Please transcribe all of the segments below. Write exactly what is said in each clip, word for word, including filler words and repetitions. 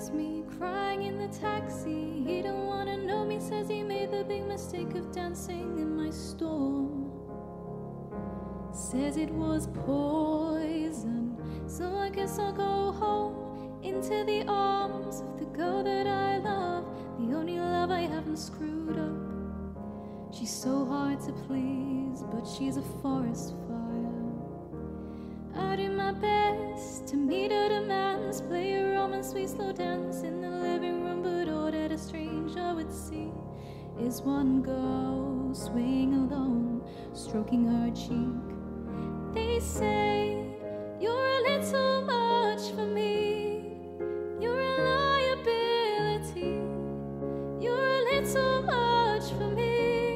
takes me crying in the taxi. He don't wanna know me, says he made the big mistake of dancing in my storm. Says it was poison, so I guess I'll go home, into the arms of the girl that I love, the only love I haven't screwed up. She's so hard to please, but she's a forest fire. I do my best to meet her demands, play a romance, sweet slow dance in the living room, but all that a stranger would see is one girl swaying alone, stroking her cheek. They say you're a little much for me, you're a liability, you're a little much for me.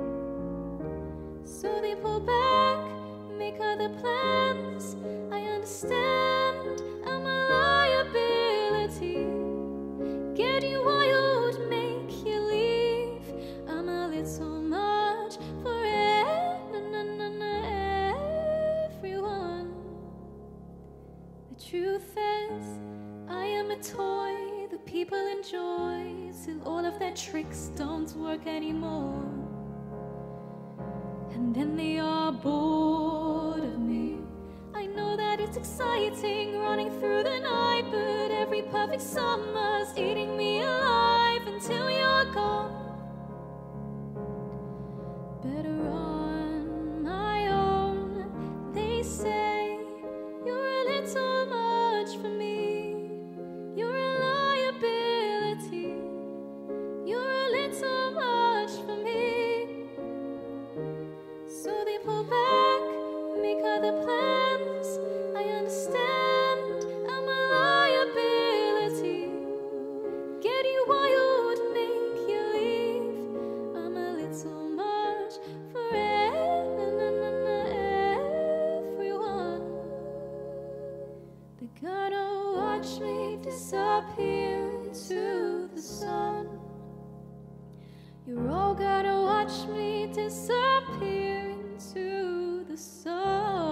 So they pull back, make other plans. I understand I'm a liability, get you wild, make you leave. I'm a little much for everyone. The truth is, I am a toy the people enjoy till all of their tricks don't work anymore. And then they are bored of me. I know that it's exciting running through the night, but every perfect summer's eating me alive until you're gone. Better on my own. They say you're a little much for me, you're a liability, you're a little much for me. So they pull back, make other plans. I understand I'm a liability, get you wild, make you leave. I'm a little much for everyone. They're gonna watch me disappear into the sun. You're all gonna watch me disappear into the sun.